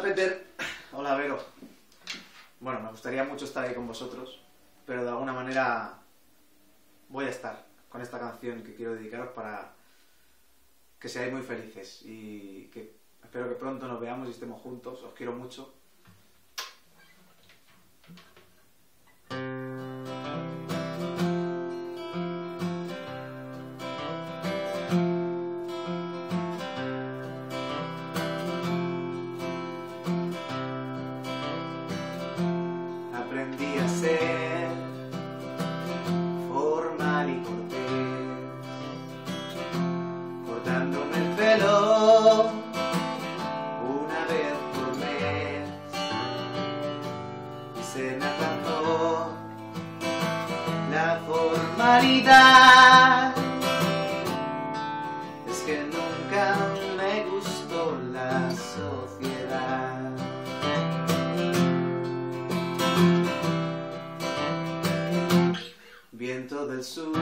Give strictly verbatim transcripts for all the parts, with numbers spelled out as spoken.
Peter. Hola, Vero. Bueno, me gustaría mucho estar ahí con vosotros, pero de alguna manera voy a estar con esta canción que quiero dedicaros para que seáis muy felices y que espero que pronto nos veamos y estemos juntos. Os quiero mucho. Aprendí a ser formal y cortés, cortándome el pelo una vez por mes, y se me atrapó la formalidad. Es que nunca me gustó la sociedad. Viento del sur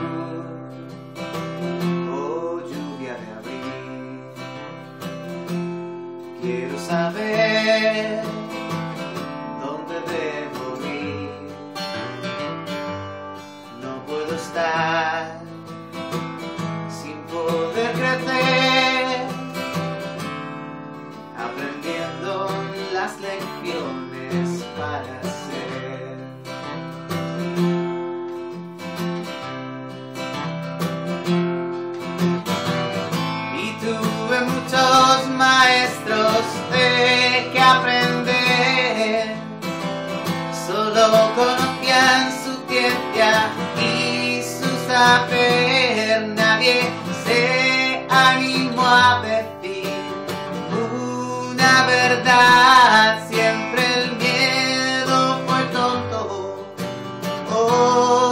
o lluvia de abril, quiero saber dónde debo ir. No puedo estar sin poder crecer, aprendiendo las lecciones para ser. Tuve muchos maestros de que aprender, solo conocían su ciencia y su saber. Nadie se animó a decir una verdad, siempre el miedo fue tonto. Oh.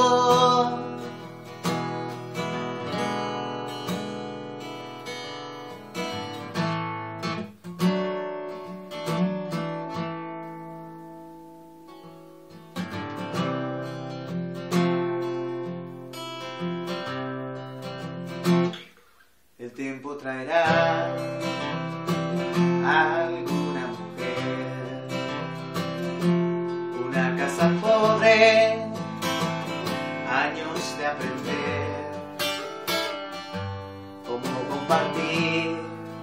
El tiempo traerá a alguna mujer, una casa pobre, años de aprender cómo compartir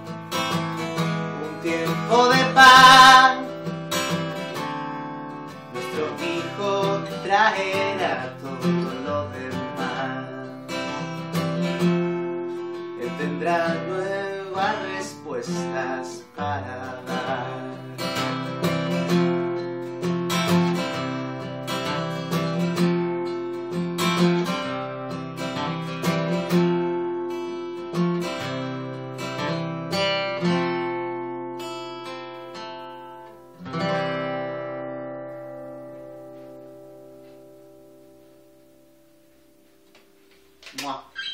un tiempo de paz. Nuestro hijo traerá todo lo demás. Tendrá nuevas respuestas para dar. Mua.